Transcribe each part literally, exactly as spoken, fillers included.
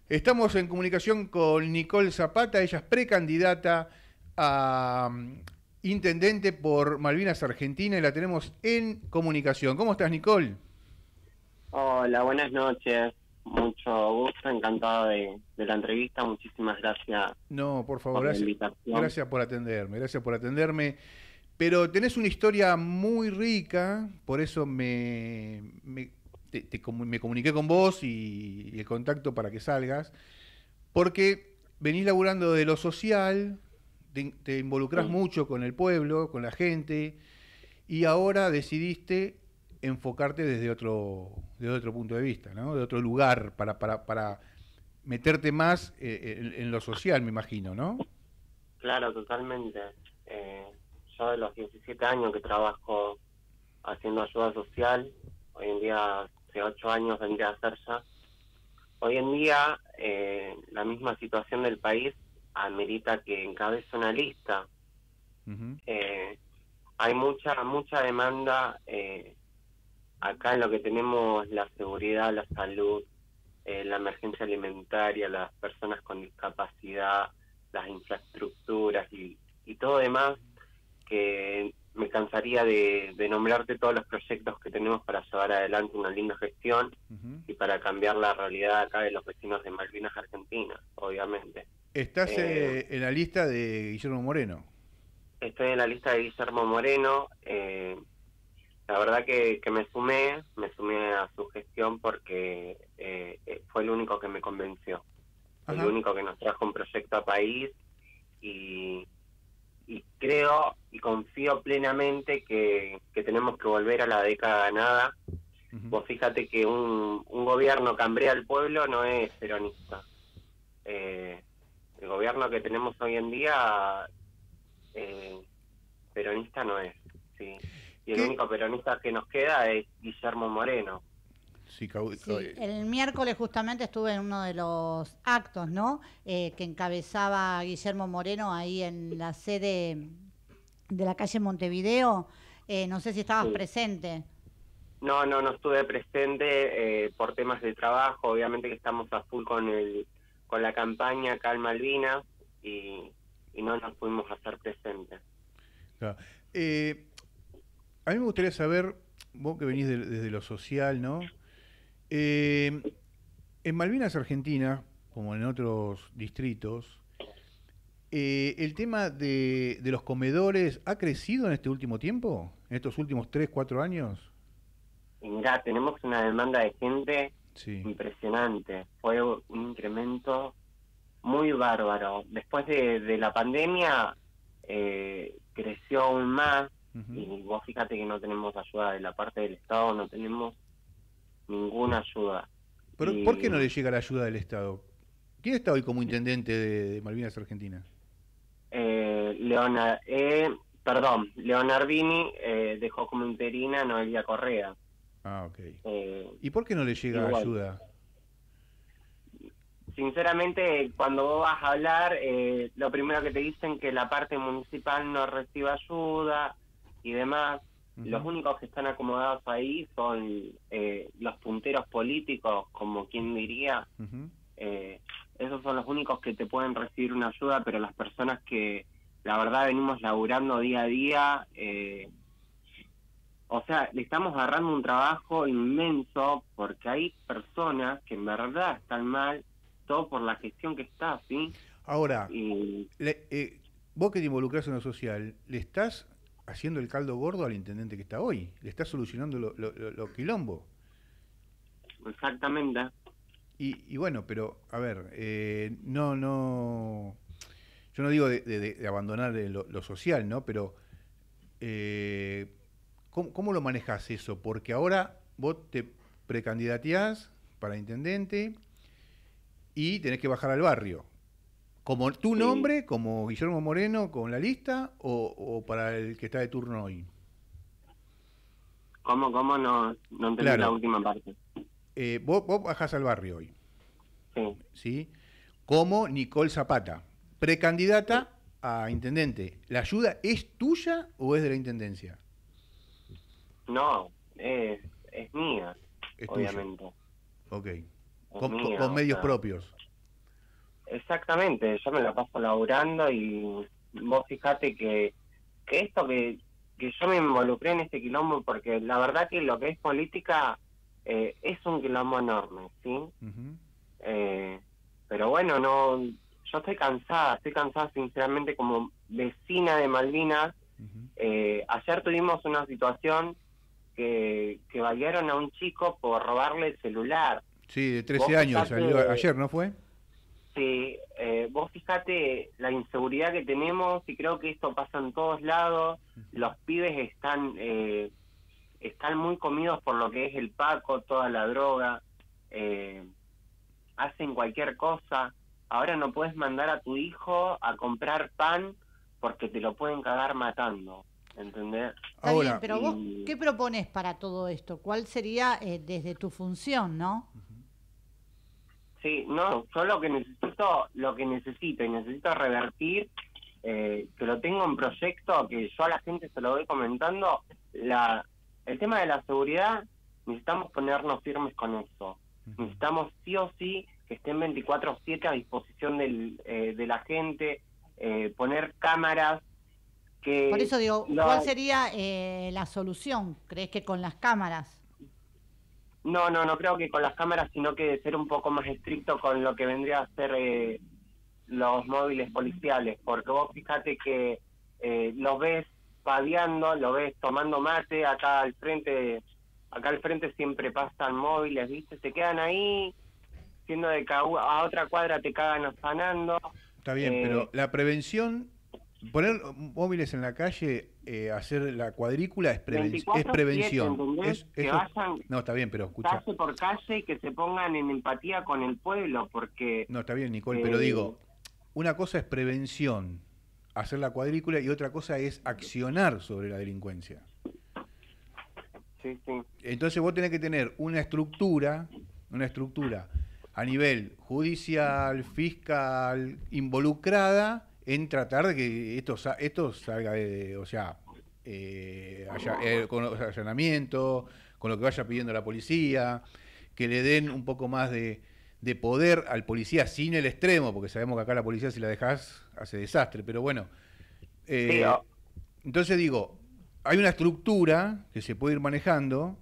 Estamos en comunicación con Nicole Zapata, ella es precandidata a um, intendente por Malvinas Argentina y la tenemos en comunicación. ¿Cómo estás, Nicole? Hola, buenas noches. Mucho gusto, encantado de, de la entrevista. Muchísimas gracias No, por favor, por la gracias, invitación. gracias por atenderme, gracias por atenderme. Pero tenés una historia muy rica, por eso me, me, te, te comu- me comuniqué con vos y, y el contacto para que salgas, porque venís laburando de lo social, te, te involucrás Sí, mucho con el pueblo, con la gente, y ahora decidiste enfocarte desde otro, desde otro punto de vista, ¿no? De otro lugar, para, para, para meterte más eh, en, en lo social, me imagino, ¿no? claro, totalmente. Eh, yo de los diecisiete años que trabajo haciendo ayuda social, hoy en día hace ocho años vendría a hacer ya. Hoy en día eh, la misma situación del país amerita que encabece una lista. Ujú. Eh, hay mucha, mucha demanda. Eh, acá en lo que tenemos la seguridad, la salud, eh, la emergencia alimentaria, las personas con discapacidad, las infraestructuras y, y todo demás, que me cansaría de, de nombrarte todos los proyectos que tenemos para llevar adelante una linda gestión Ujú. y para cambiar la realidad acá de los vecinos de Malvinas Argentina, obviamente. Estás Eh, eh, en la lista de Guillermo Moreno. Estoy en la lista de Guillermo Moreno. Eh, La verdad que, que me sumé, me sumé a su gestión porque eh, eh, fue el único que me convenció, fue el Ajá. único que nos trajo un proyecto a país y, y creo y confío plenamente que, que tenemos que volver a la década ganada. Ujú. Vos fíjate que un, un gobierno que hambrea al pueblo no es peronista. Eh, el gobierno que tenemos hoy en día eh, peronista no es, ¿sí? Y el ¿Qué? único peronista que nos queda es Guillermo Moreno. Sí, cau- cau- Sí, el miércoles justamente estuve en uno de los actos, ¿no? Eh, que encabezaba Guillermo Moreno ahí en la sede de la calle Montevideo. Eh, no sé si estabas Sí. presente. No, no, no estuve presente eh, por temas de trabajo. Obviamente que estamos a full con el con la campaña acá en Malvinas y, y no nos pudimos hacer presentes. claro. Eh, a mí me gustaría saber, vos que venís de- desde lo social, ¿no? Eh, en Malvinas Argentina, como en otros distritos, eh, el tema de, de los comedores ha crecido en este último tiempo, en estos últimos tres, cuatro años. Y mirá, tenemos una demanda de gente Sí. impresionante. Fue un incremento muy bárbaro. Después de, de la pandemia eh, creció aún más Ujú. y vos fíjate que no tenemos ayuda de la parte del Estado, no tenemos ninguna ayuda. Pero ¿por Y qué no le llega la ayuda del Estado? ¿Quién está hoy como intendente de, de Malvinas Argentina? eh, Leona, eh, perdón, Leonardini eh, dejó como interina a Noelia Correa. Ah, ok. Eh, ¿Y por qué no le llega Igual, ayuda? sinceramente, cuando vos vas a hablar, eh, lo primero que te dicen que la parte municipal no recibe ayuda y demás. Los Ujú. únicos que están acomodados ahí son eh, los punteros políticos, como quien diría. Ujú. Eh, esos son los únicos que te pueden recibir una ayuda, pero las personas que la verdad venimos laburando día a día, eh, o sea, le estamos agarrando un trabajo inmenso porque hay personas que en verdad están mal, todo por la gestión que está, ¿sí? Ahora, Y le- eh, vos que te involucrás en lo social, ¿le estás haciendo el caldo gordo al intendente que está hoy? ¿Le estás solucionando lo, lo, lo- lo quilombo? exactamente, Y, y bueno, pero, a ver, eh, no, no, yo no digo de, de- de abandonar eh, lo, lo social, ¿no? Pero, eh, ¿cómo, cómo lo manejás eso? Porque ahora vos te precandidateás para intendente y tenés que bajar al barrio. ¿Como tu sí. nombre, como Guillermo Moreno, con la lista, o, o para el que está de turno hoy? ¿Cómo, cómo no, no entendí la Claro, última parte? eh, vos, vos bajás al barrio hoy, Sí, ¿sí? Como Nicole Zapata, sí. precandidata a intendente. ¿La ayuda es tuya o es de la intendencia? No, es, es mía, Es tuya, obviamente, ok. es Con, con- con mía, o medios sea, propios. exactamente, yo me la paso laburando y vos fijate que, que esto que, que yo me involucré en este quilombo, porque la verdad que lo que es política eh, es un quilombo enorme, ¿sí? Ujú. Eh, pero bueno, no, yo estoy cansada, estoy cansada sinceramente como vecina de Malvinas. Ujú. Eh, ayer tuvimos una situación que, que balearon a un chico por robarle el celular. Sí, de Vos trece años, fijate, salió a- ayer, ¿no fue? sí, eh, vos fijate la inseguridad que tenemos y creo que esto pasa en todos lados. Los pibes están eh, están muy comidos por lo que es el paco, toda la droga. Eh, hacen cualquier cosa. Ahora no puedes mandar a tu hijo a comprar pan porque te lo pueden cagar matando, ¿entendés? Está bien, Ahora, pero vos, Y ¿qué propones para todo esto? ¿Cuál sería eh, desde tu función, no? sí, no, yo lo que necesito, lo que necesito y necesito revertir, eh, que lo tengo en proyecto, que yo a la gente se lo voy comentando, la, el tema de la seguridad, necesitamos ponernos firmes con eso. ujú. Necesitamos sí o sí que estén veinticuatro siete a disposición del, eh, de la gente, eh, poner cámaras que... Por eso digo, lo- ¿cuál sería eh, la solución? ¿Crees que con las cámaras? No, no, no creo que con las cámaras, sino que de ser un poco más estricto con lo que vendría a ser eh, los móviles policiales, porque vos fíjate que eh, los ves paviando, lo ves tomando mate, acá al frente, acá al frente siempre pasan móviles, ¿viste? Se quedan ahí, siendo de que a u- a otra cuadra te cagan afanando. Está bien, Eh, pero la prevención, poner móviles en la calle, eh, hacer la cuadrícula es, preven- es veinticuatro siete, prevención. ¿entendés? Es, Que eso, vayan no, está bien, pero escucha. calle por calle y que se pongan en empatía con el pueblo, porque... No, está bien, Nicole, eh, pero digo, una cosa es prevención, hacer la cuadrícula, y otra cosa es accionar sobre la delincuencia. sí, sí. Entonces vos tenés que tener una estructura, una estructura a nivel judicial, fiscal, involucrada en tratar de que esto, sa- esto salga de, o sea, eh, haya- eh, con los allanamientos, con lo que vaya pidiendo la policía, que le den un poco más de, de poder al policía sin el extremo, porque sabemos que acá la policía si la dejás hace desastre, pero bueno. Sí, eh, o- entonces digo, hay una estructura que se puede ir manejando,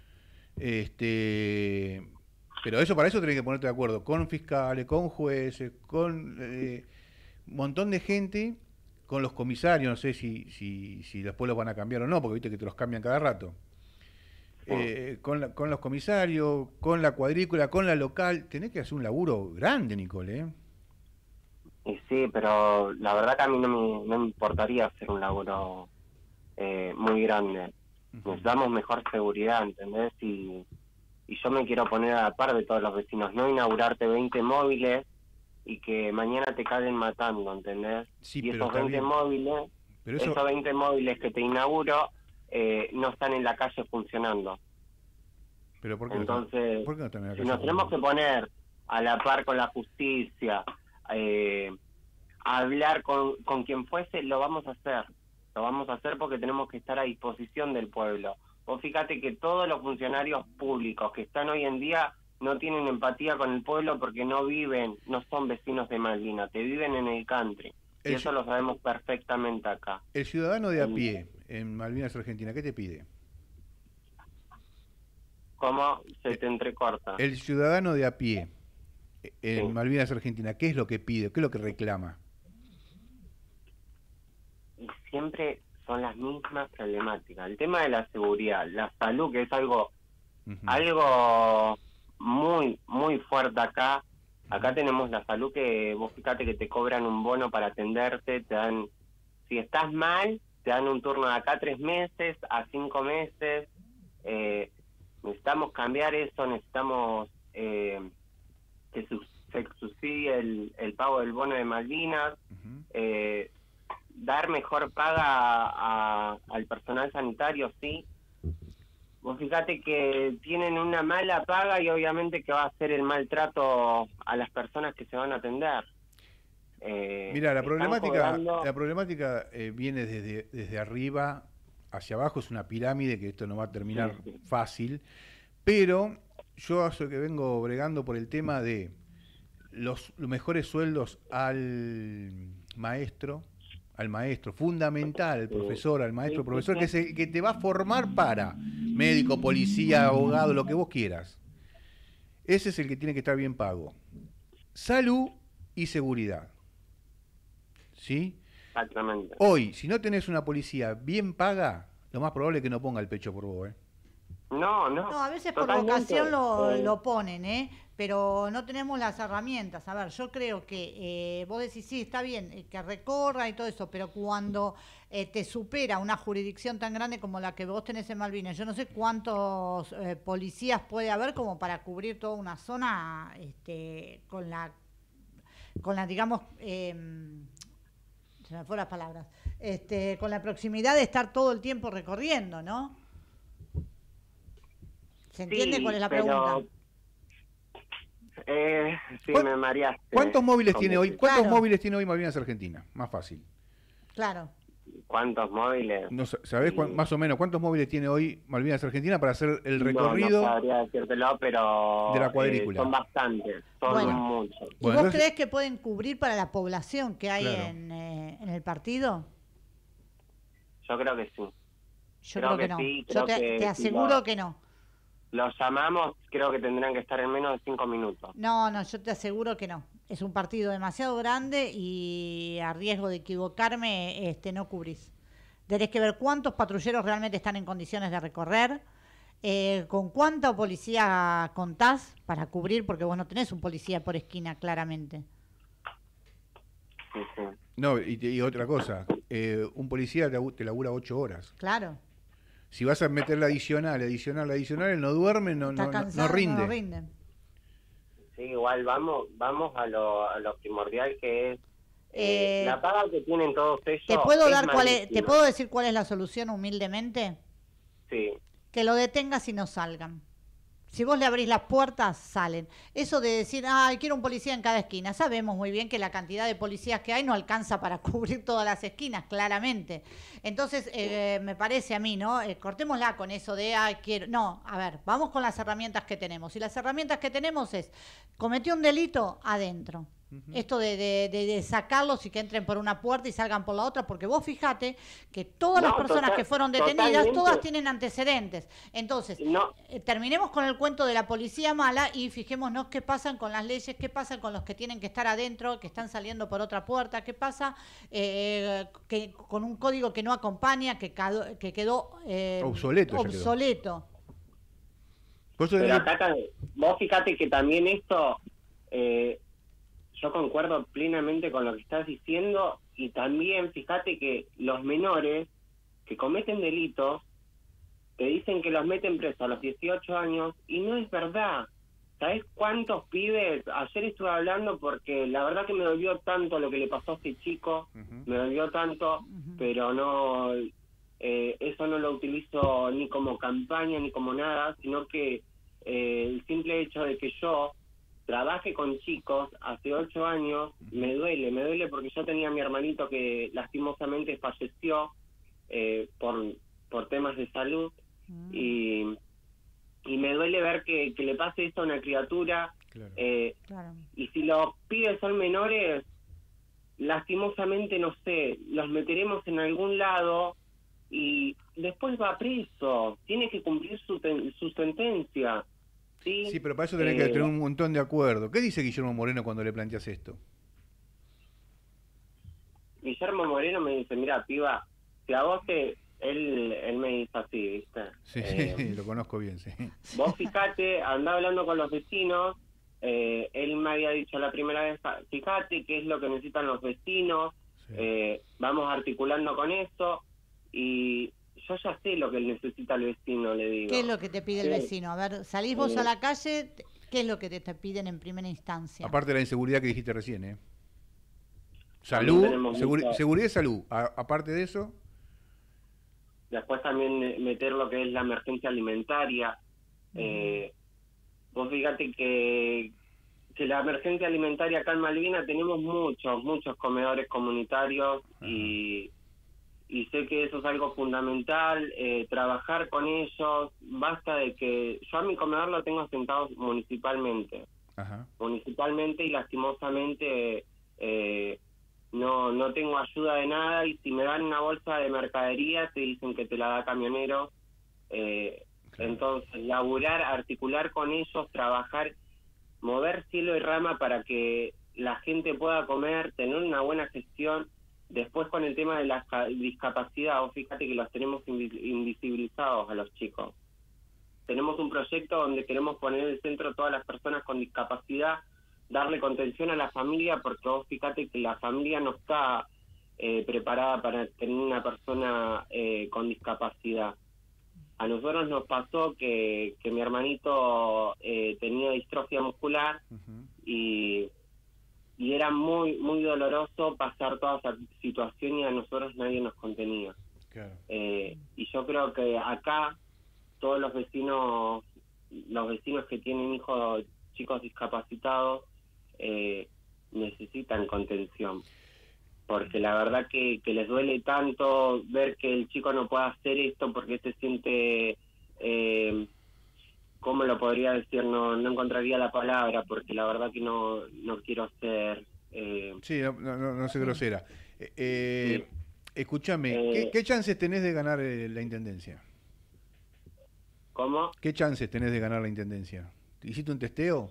este, pero eso para eso tenés que ponerte de acuerdo con fiscales, con jueces, con eh, un montón de gente, con los comisarios, no sé si, si, si después los van a cambiar o no, porque viste que te los cambian cada rato. Eh, con, la- con los comisarios, con la cuadrícula, con la local, tenés que hacer un laburo grande, Nicole, ¿eh? y sí, pero la verdad que a mí no me, no me importaría hacer un laburo eh, muy grande. Necesitamos mejor seguridad, ¿entendés? Y, y yo me quiero poner a la par de todos los vecinos, no inaugurarte veinte móviles y que mañana te caguen matando, ¿entendés? Sí, y pero esos está veinte bien. móviles, Pero eso, esos veinte móviles que te inauguro, eh, no están en la calle funcionando. pero ¿por qué, no, Entonces, ¿por qué no están en la si calle? nos tenemos que poner a la par con la justicia, eh, a hablar con, con quien fuese, lo vamos a hacer. Lo vamos a hacer porque tenemos que estar a disposición del pueblo. Vos fíjate que todos los funcionarios públicos que están hoy en día no tienen empatía con el pueblo porque no viven, no son vecinos de Malvinas, te viven en el country. Y El eso ci- lo sabemos perfectamente acá. El ciudadano de a El- pie en Malvinas Argentina, ¿qué te pide? ¿Cómo se Eh, te entrecorta? El ciudadano de a pie eh, en Sí. Malvinas Argentina, ¿qué es lo que pide? ¿Qué es lo que reclama? Y siempre son las mismas problemáticas. El tema de la seguridad, la salud, que es algo Ujú. algo muy, muy fuerte acá. Acá tenemos la salud que vos fíjate que te cobran un bono para atenderte, te dan, si estás mal, te dan un turno de acá a tres meses, a cinco meses. Eh, necesitamos cambiar eso, necesitamos eh, que su- se subsidie el, el pago del bono de Malvinas, Ujú. eh, dar mejor paga a- a- al personal sanitario, sí. Vos fíjate que tienen una mala paga y obviamente que va a ser el maltrato a las personas que se van a atender. Eh, Mira, la están problemática, cobrando- la problemática eh, viene desde, desde arriba hacia abajo, es una pirámide que esto no va a terminar Sí, sí. fácil, pero yo hace que vengo bregando por el tema de los, los mejores sueldos al maestro, al maestro, fundamental, al profesor, al maestro, profesor, que, se, que te va a formar para médico, policía, abogado, lo que vos quieras. Ese es el que tiene que estar bien pago. Salud y seguridad. ¿Sí? Exactamente. Hoy, si no tenés una policía bien paga, lo más probable es que no ponga el pecho por vos, ¿eh? No, no. No, a veces por Totalmente. vocación lo, Eh, lo ponen, ¿eh? Pero no tenemos las herramientas. A ver, yo creo que eh, vos decís, sí, está bien, eh, que recorra y todo eso, pero cuando eh, te supera una jurisdicción tan grande como la que vos tenés en Malvinas, yo no sé cuántos eh, policías puede haber como para cubrir toda una zona este, con la, con la, digamos, eh, se me fueron las palabras, este, con la proximidad de estar todo el tiempo recorriendo, ¿no? ¿Se entiende sí, cuál es la pero, pregunta? Eh, sí, ¿Cuán- me mareaste. ¿Cuántos móviles Como tiene hoy? que- ¿Cuántos Claro. móviles tiene hoy Malvinas Argentina? Más fácil. Claro. ¿Cuántos móviles? No, sa- ¿Sabés cuán- Sí. más o menos cuántos móviles tiene hoy Malvinas Argentina para hacer el No, recorrido? no sabría decírtelo, pero de la eh, cuadrícula. son bastantes, son Bueno. muchos. ¿Y Bueno, vos entonces- creés que pueden cubrir para la población que hay Claro. en, eh, en el partido? Yo creo que sí. Yo Creo creo que, que no. sí, Yo creo te, que te si aseguro lo- que no. Los llamamos, creo que tendrán que estar en menos de cinco minutos. No, no, yo te aseguro que no. Es un partido demasiado grande y a riesgo de equivocarme, este, no cubrís. Tenés que ver cuántos patrulleros realmente están en condiciones de recorrer, eh, con cuánta policía contás para cubrir, porque vos no tenés un policía por esquina, claramente. Sí, sí. No, y, te- y otra cosa, eh, un policía te, agu- te labura ocho horas. Claro. Si vas a meter la adicional, adicional, adicional, él no duerme, no, Está no, no- no cansado, rinde. no rinde. Sí, igual vamos vamos a lo, a lo primordial que es eh, Eh, la paga que tienen todos ellos. ¿Te puedo es dar cuál es, te malísima. puedo decir cuál es la solución humildemente? Sí, Que lo detengas y no salgan. Si vos le abrís las puertas, salen. Eso de decir, ay, quiero un policía en cada esquina. Sabemos muy bien que la cantidad de policías que hay no alcanza para cubrir todas las esquinas, claramente. Entonces, eh, me parece a mí, ¿no? Eh, cortémosla con eso de, ay, quiero... No, a ver, vamos con las herramientas que tenemos. Y las herramientas que tenemos es, cometió un delito, adentro. Esto de, de, de, de sacarlos y que entren por una puerta y salgan por la otra, porque vos fijate que todas No, las personas total- que fueron detenidas, totalmente. todas tienen antecedentes. Entonces, no, eh, terminemos con el cuento de la policía mala y fijémonos qué pasa con las leyes, qué pasa con los que tienen que estar adentro, que están saliendo por otra puerta, qué pasa eh, que, con un código que no acompaña, que, cado- que quedó eh, Obsoleto ya quedó. obsoleto. Por eso pero digo- acá ta- vos fíjate que también esto, eh, yo concuerdo plenamente con lo que estás diciendo y también fíjate que los menores que cometen delitos te dicen que los meten presos a los dieciocho años y no es verdad. ¿Sabés cuántos pibes? Ayer estuve hablando porque la verdad que me dolió tanto lo que le pasó a este chico, Ujú. me dolió tanto, Ujú. pero no, eh, eso no lo utilizo ni como campaña ni como nada, sino que eh, el simple hecho de que yo trabaje con chicos hace ocho años me duele, me duele porque yo tenía a mi hermanito que lastimosamente falleció eh, por, por temas de salud Mm. y, y me duele ver que, que le pase esto a una criatura Claro. eh, Claro. y si los pibes son menores, lastimosamente, no sé, los meteremos en algún lado y después va preso, tiene que cumplir su, ten- su sentencia. Sí, Sí, pero para eso tenés Eh, que tener un montón de acuerdos. ¿Qué dice Guillermo Moreno cuando le planteas esto? Guillermo Moreno me dice, mira, piba, si a vos te... Él, él me dice así, ¿viste? Sí, Eh, lo conozco bien, sí. vos fijate, andá hablando con los vecinos, eh, él me había dicho la primera vez, fíjate qué es lo que necesitan los vecinos, Sí. eh, vamos articulando con eso, y yo ya sé lo que necesita el vecino, le digo. ¿Qué es lo que te pide el Sí. vecino? A ver, salís vos Sí. a la calle, te- ¿qué es lo que te, te piden en primera instancia? Aparte de la inseguridad que dijiste recién, ¿eh? También Salud, tenemos seguri- mucha- seguridad y salud. A- aparte de eso, Después también eh, meter lo que es la emergencia alimentaria. Eh, vos fíjate que, que la emergencia alimentaria acá en Malvinas tenemos muchos, muchos comedores comunitarios y, y sé que eso es algo fundamental, eh, trabajar con ellos, basta de que yo a mi comedor lo tengo asentado municipalmente. Ajá. municipalmente y lastimosamente eh, no, no tengo ayuda de nada, y si me dan una bolsa de mercadería te dicen que te la da camionero. Eh, Claro. entonces, laburar, articular con ellos, trabajar, mover cielo y rama para que la gente pueda comer, tener una buena gestión. Después, con el tema de la ca- discapacidad, vos fíjate que los tenemos invi- invisibilizados a los chicos. Tenemos un proyecto donde queremos poner en el centro a todas las personas con discapacidad, darle contención a la familia, porque vos fíjate que la familia no está eh, preparada para tener una persona eh, con discapacidad. A nosotros nos pasó que, que mi hermanito eh, tenía distrofia muscular, Ujú. y, y era muy muy doloroso pasar toda esa situación, y a nosotros nadie nos contenía. Claro. Eh, y yo creo que acá todos los vecinos, los vecinos que tienen hijos chicos discapacitados, eh, necesitan contención, porque la verdad que, que les duele tanto ver que el chico no pueda hacer esto porque se siente, eh, ¿cómo lo podría decir? No, no encontraría la palabra, porque la verdad que no, no quiero ser... Eh, Sí, no, no, no, no sé Sí. grosera. Eh, eh, sí, escúchame, ¿qué, eh, qué chances tenés de ganar eh, la intendencia? ¿cómo? ¿Qué chances tenés de ganar la intendencia? ¿Hiciste un testeo?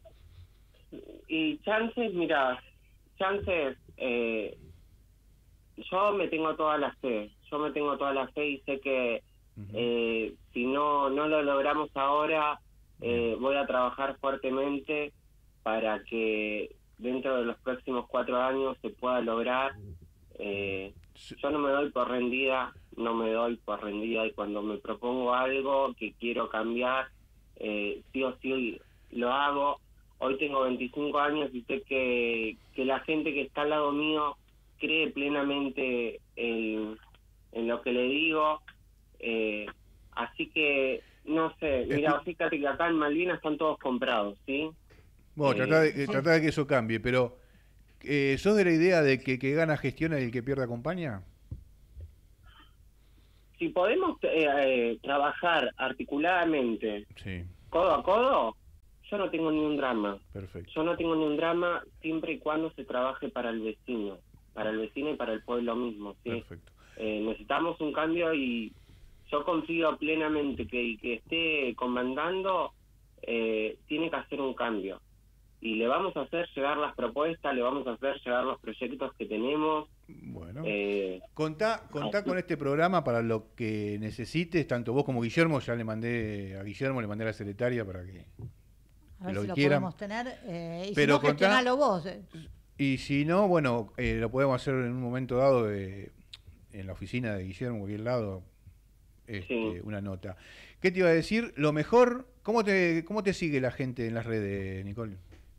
Y chances, mira, chances... Eh, yo me tengo toda la fe, yo me tengo toda la fe y sé que Ujú. eh, si no no lo logramos ahora, eh, Bien. voy a trabajar fuertemente para que dentro de los próximos cuatro años se pueda lograr. Eh, S- yo no me doy por rendida, no me doy por rendida, y cuando me propongo algo que quiero cambiar, eh, sí o sí lo hago. Hoy tengo veinticinco años y sé que, que la gente que está al lado mío cree plenamente en, en lo que le digo. Eh, así que, no sé, mira, Escu- fíjate que acá en Malvinas están todos comprados, ¿sí? Bueno, tratá de, Eh, eh, Sí. tratá de que eso cambie, pero eh, ¿sos de la idea de que el que gana gestiona y el que pierde acompaña? si podemos eh, eh, trabajar articuladamente, Sí, codo a codo, yo no tengo ni un drama. perfecto. Yo no tengo ni un drama siempre y cuando se trabaje para el vecino, para el vecino y para el pueblo mismo, ¿sí? Perfecto. Eh, necesitamos un cambio, y yo confío plenamente que el que esté comandando eh, tiene que hacer un cambio. Y le vamos a hacer llegar las propuestas, le vamos a hacer llegar los proyectos que tenemos. Bueno, Eh, contá, contá así- con este programa para lo que necesites, tanto vos como Guillermo. Ya le mandé a Guillermo, le mandé a la secretaria para que, A ver lo si lo quieran. podemos tener. eh, y si Pero no, contá- gestionalo vos. eh. Y si no, bueno, eh, lo podemos hacer en un momento dado de- en la oficina de Guillermo, en cualquier lado, este, Sí. una nota. ¿Qué te iba a decir? Lo mejor, ¿cómo te, cómo te sigue la gente en las redes, Nicole?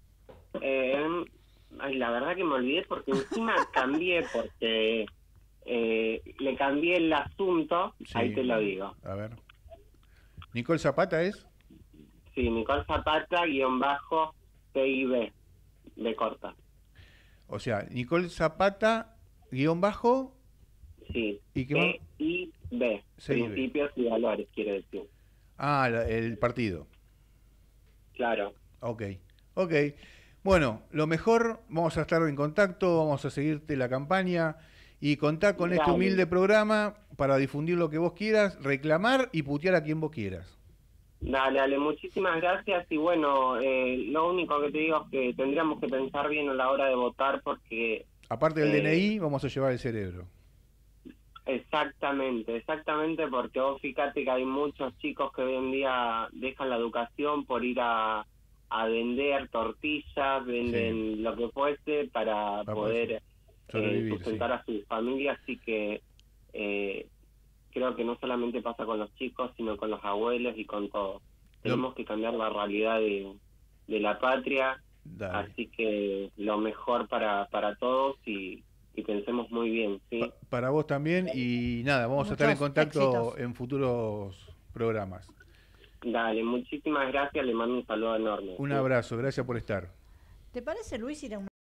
Eh, ay, la verdad que me olvidé, porque encima cambié, porque eh, le cambié el asunto, ahí Sí. te lo digo. A ver. ¿Nicole Zapata es? Sí, Nicole Zapata, guión bajo, P I B, de corta. O sea, Nicole Zapata, guión bajo, Sí, ¿y qué más? P I B, C I B. principios y valores, quiere decir. Ah, la- el partido. Claro. Ok, ok. Bueno, lo mejor, vamos a estar en contacto, vamos a seguirte la campaña y contar con este Dale. humilde programa para difundir lo que vos quieras, reclamar y putear a quien vos quieras. Dale, dale, muchísimas gracias. Y bueno, eh, lo único que te digo es que tendríamos que pensar bien a la hora de votar, porque Aparte del Eh, D N I, vamos a llevar el cerebro. exactamente, exactamente, porque vos fíjate que hay muchos chicos que hoy en día dejan la educación por ir a, a vender tortillas, venden lo que fuese para Para poder poder eh, sobrevivir, sustentar a sus familias. Así que eh, creo que no solamente pasa con los chicos, sino con los abuelos y con todos. Tenemos que cambiar la realidad de, de la patria, Dale. así que lo mejor para, para todos, y, y pensemos muy bien, ¿sí? Pa- para vos también y nada, vamos a estar en Muchos contacto éxitos. en futuros programas. Dale, muchísimas gracias, le mando un saludo enorme. Un ¿sí? abrazo, gracias por estar. ¿Te parece, Luis, ir a una